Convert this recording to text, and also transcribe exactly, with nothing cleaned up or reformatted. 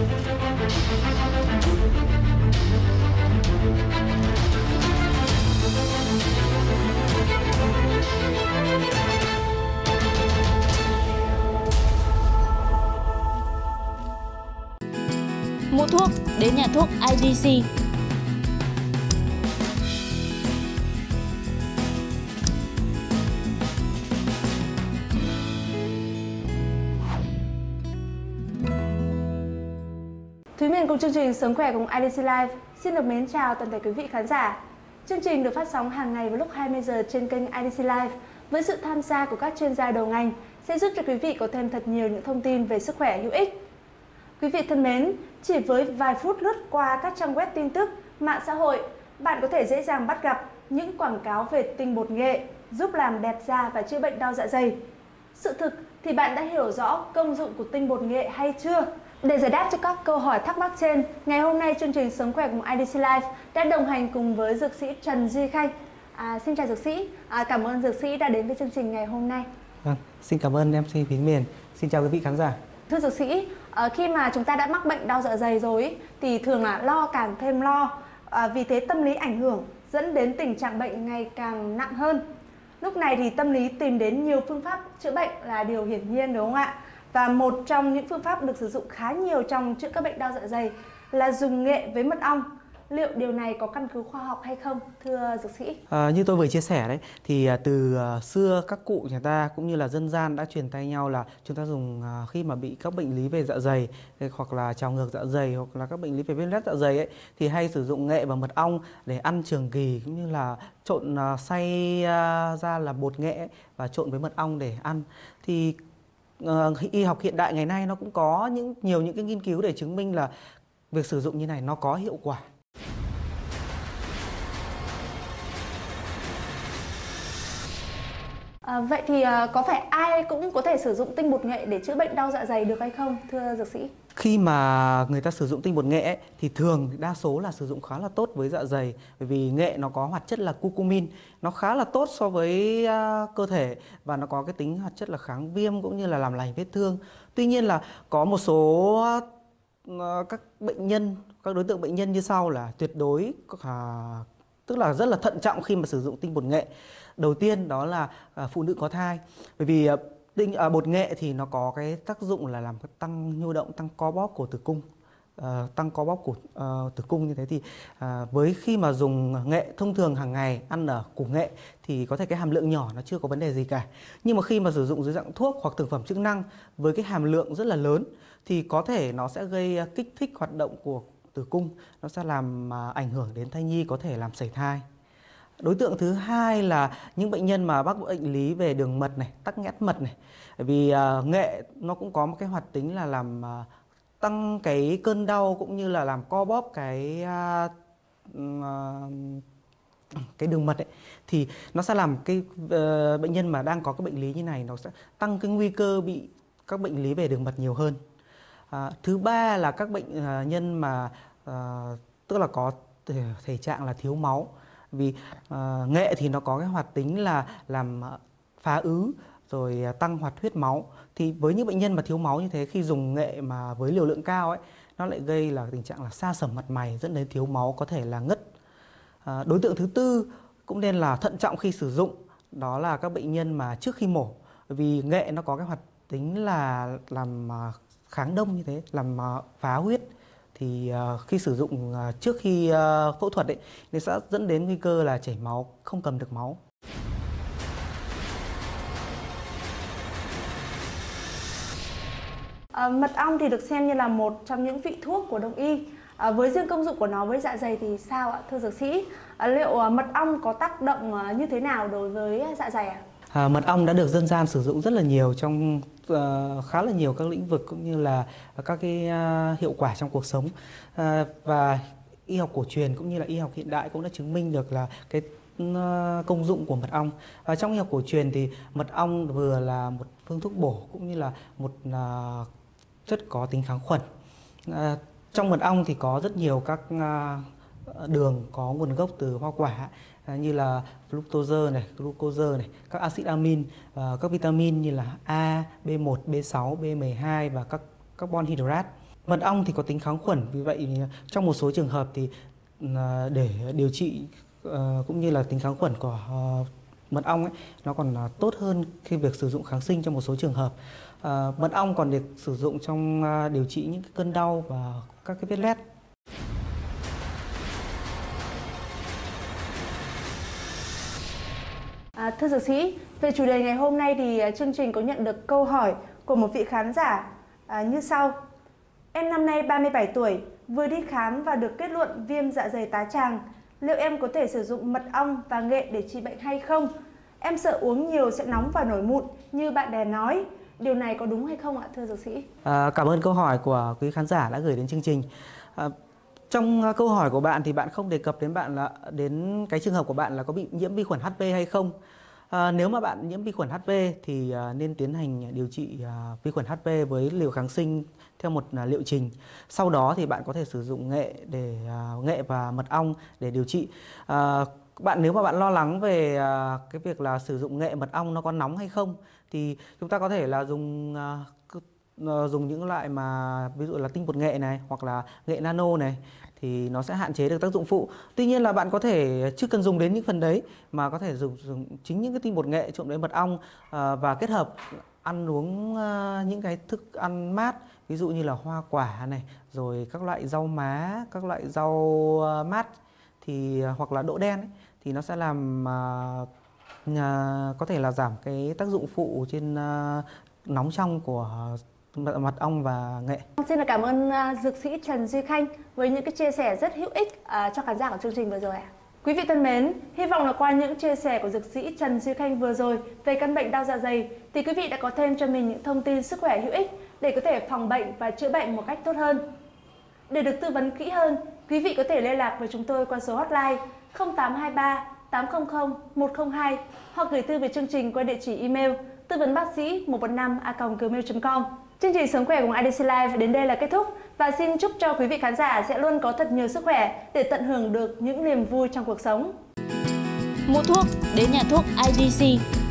Mua thuốc đến nhà thuốc i đê xê. Thúy Miền cùng chương trình Sống Khỏe cùng i đê xê Live xin được mến chào toàn thể quý vị khán giả. Chương trình được phát sóng hàng ngày vào lúc hai mươi giờ trên kênh i đê xê Live với sự tham gia của các chuyên gia đầu ngành sẽ giúp cho quý vị có thêm thật nhiều những thông tin về sức khỏe hữu ích. Quý vị thân mến, chỉ với vài phút lướt qua các trang web tin tức, mạng xã hội, bạn có thể dễ dàng bắt gặp những quảng cáo về tinh bột nghệ giúp làm đẹp da và chữa bệnh đau dạ dày. Sự thực thì bạn đã hiểu rõ công dụng của tinh bột nghệ hay chưa? Để giải đáp cho các câu hỏi thắc mắc trên, ngày hôm nay chương trình Sống Khỏe cùng i đê xê Live đã đồng hành cùng với dược sĩ Trần Duy Khanh. À, xin chào dược sĩ, à, cảm ơn dược sĩ đã đến với chương trình ngày hôm nay. Vâng, xin cảm ơn em xê Thúy Miền. Xin chào quý vị khán giả. Thưa dược sĩ, à, khi mà chúng ta đã mắc bệnh đau dạ dày rồi ý, thì thường là lo càng thêm lo, à, vì thế tâm lý ảnh hưởng dẫn đến tình trạng bệnh ngày càng nặng hơn. Lúc này thì tâm lý tìm đến nhiều phương pháp chữa bệnh là điều hiển nhiên, đúng không ạ? Và một trong những phương pháp được sử dụng khá nhiều trong chữa các bệnh đau dạ dày là dùng nghệ với mật ong. Liệu điều này có căn cứ khoa học hay không, thưa dược sĩ? À, như tôi vừa chia sẻ đấy, thì từ uh, xưa các cụ nhà ta cũng như là dân gian đã truyền tay nhau là chúng ta dùng uh, khi mà bị các bệnh lý về dạ dày hoặc là trào ngược dạ dày hoặc là các bệnh lý về viêm loét dạ dày ấy, thì hay sử dụng nghệ và mật ong để ăn trường kỳ, cũng như là trộn uh, xay uh, ra là bột nghệ ấy, và trộn với mật ong để ăn. Thì uh, y học hiện đại ngày nay nó cũng có những nhiều những cái nghiên cứu để chứng minh là việc sử dụng như này nó có hiệu quả. À, vậy thì à, có phải ai cũng có thể sử dụng tinh bột nghệ để chữa bệnh đau dạ dày được hay không, thưa dược sĩ? Khi mà người ta sử dụng tinh bột nghệ ấy, thì thường đa số là sử dụng khá là tốt với dạ dày, bởi vì nghệ nó có hoạt chất là curcumin, nó khá là tốt so với uh, cơ thể và nó có cái tính hoạt chất là kháng viêm cũng như là làm lành vết thương. Tuy nhiên là có một số uh, các bệnh nhân, các đối tượng bệnh nhân như sau là tuyệt đối uh, tức là rất là thận trọng khi mà sử dụng tinh bột nghệ. Đầu tiên đó là uh, phụ nữ có thai, bởi vì uh, tinh uh, bột nghệ thì nó có cái tác dụng là làm tăng nhu động, tăng co bóp của tử cung, uh, tăng co bóp của uh, tử cung. Như thế thì uh, với khi mà dùng nghệ thông thường hàng ngày ăn ở củ nghệ thì có thể cái hàm lượng nhỏ nó chưa có vấn đề gì cả, nhưng mà khi mà sử dụng dưới dạng thuốc hoặc thực phẩm chức năng với cái hàm lượng rất là lớn thì có thể nó sẽ gây uh, kích thích hoạt động của tử cung, nó sẽ làm uh, ảnh hưởng đến thai nhi, có thể làm sảy thai. Đối tượng thứ hai là những bệnh nhân mà mắc bệnh lý về đường mật này, tắc nghẽn mật này. Vì uh, nghệ nó cũng có một cái hoạt tính là làm uh, tăng cái cơn đau cũng như là làm co bóp cái uh, uh, cái đường mật ấy, thì nó sẽ làm cái uh, bệnh nhân mà đang có cái bệnh lý như này nó sẽ tăng cái nguy cơ bị các bệnh lý về đường mật nhiều hơn. Uh, thứ ba là các bệnh uh, nhân mà uh, tức là có thể, thể trạng là thiếu máu. Vì uh, nghệ thì nó có cái hoạt tính là làm uh, phá ứ rồi uh, tăng hoạt huyết máu. Thì với những bệnh nhân mà thiếu máu như thế, khi dùng nghệ mà với liều lượng cao ấy, nó lại gây là tình trạng là sa sẩm mặt mày, dẫn đến thiếu máu, có thể là ngất. Uh, đối tượng thứ tư cũng nên là thận trọng khi sử dụng, đó là các bệnh nhân mà trước khi mổ. Vì nghệ nó có cái hoạt tính là làm uh, kháng đông như thế, làm uh, phá huyết. Thì uh, khi sử dụng uh, trước khi uh, phẫu thuật ấy, thì sẽ dẫn đến nguy cơ là chảy máu, không cầm được máu. À, mật ong thì được xem như là một trong những vị thuốc của Đông y. À, với riêng công dụng của nó với dạ dày thì sao ạ, thưa dược sĩ? À, liệu uh, mật ong có tác động uh, như thế nào đối với dạ dày ạ? À, mật ong đã được dân gian sử dụng rất là nhiều trong uh, khá là nhiều các lĩnh vực cũng như là các cái uh, hiệu quả trong cuộc sống. Uh, và y học cổ truyền cũng như là y học hiện đại cũng đã chứng minh được là cái uh, công dụng của mật ong. Uh, trong y học cổ truyền thì mật ong vừa là một phương thuốc bổ cũng như là một uh, chất có tính kháng khuẩn. Uh, trong mật ong thì có rất nhiều các uh, đường có nguồn gốc từ hoa quả, như là fructose này, glucose này, các axit amin và các vitamin như là A, B một, B sáu, B mười hai và các carbon hydrate. Mật ong thì có tính kháng khuẩn, vì vậy trong một số trường hợp thì để điều trị cũng như là tính kháng khuẩn của mật ong ấy, nó còn tốt hơn khi việc sử dụng kháng sinh trong một số trường hợp. Mật ong còn được sử dụng trong điều trị những cái cơn đau và các cái vết loét. À, thưa dược sĩ, về chủ đề ngày hôm nay thì chương trình có nhận được câu hỏi của một vị khán giả à, như sau. Em năm nay ba mươi bảy tuổi, vừa đi khám và được kết luận viêm dạ dày tá tràng. Liệu em có thể sử dụng mật ong và nghệ để trị bệnh hay không? Em sợ uống nhiều sẽ nóng và nổi mụn như bạn bè nói. Điều này có đúng hay không ạ, thưa dược sĩ? À, cảm ơn câu hỏi của quý khán giả đã gửi đến chương trình. À, trong câu hỏi của bạn thì bạn không đề cập đến bạn là đến cái trường hợp của bạn là có bị nhiễm vi khuẩn hát pê hay không. À, nếu mà bạn nhiễm vi khuẩn hát pê thì à, nên tiến hành điều trị à, vi khuẩn hát pê với liều kháng sinh theo một à, liệu trình. Sau đó thì bạn có thể sử dụng nghệ để à, nghệ và mật ong để điều trị. À, bạn nếu mà bạn lo lắng về à, cái việc là sử dụng nghệ mật ong nó có nóng hay không thì chúng ta có thể là dùng à, dùng những loại mà ví dụ là tinh bột nghệ này hoặc là nghệ nano này thì nó sẽ hạn chế được tác dụng phụ. Tuy nhiên là bạn có thể chưa cần dùng đến những phần đấy mà có thể dùng, dùng chính những cái tinh bột nghệ trộn với mật ong à, và kết hợp ăn uống à, những cái thức ăn mát, ví dụ như là hoa quả này, rồi các loại rau má, các loại rau à, mát thì hoặc là đỗ đen ấy, thì nó sẽ làm à, à, có thể là giảm cái tác dụng phụ trên à, nóng trong của mật ong và nghệ. Xin là cảm ơn uh, dược sĩ Trần Duy Khanh với những cái chia sẻ rất hữu ích uh, cho khán giả của chương trình vừa rồi ạ. Quý vị thân mến, hy vọng là qua những chia sẻ của dược sĩ Trần Duy Khanh vừa rồi về căn bệnh đau dạ dày thì quý vị đã có thêm cho mình những thông tin sức khỏe hữu ích để có thể phòng bệnh và chữa bệnh một cách tốt hơn. Để được tư vấn kỹ hơn, quý vị có thể liên lạc với chúng tôi qua số hotline không tám hai ba tám không không một không hai hoặc gửi thư về chương trình qua địa chỉ email tư vấn bác sĩ một một năm a còng gmail chấm com. Chương trình Sống khỏe cùng i đê xê Live đến đây là kết thúc và xin chúc cho quý vị khán giả sẽ luôn có thật nhiều sức khỏe để tận hưởng được những niềm vui trong cuộc sống. Mua thuốc đến nhà thuốc i đê xê.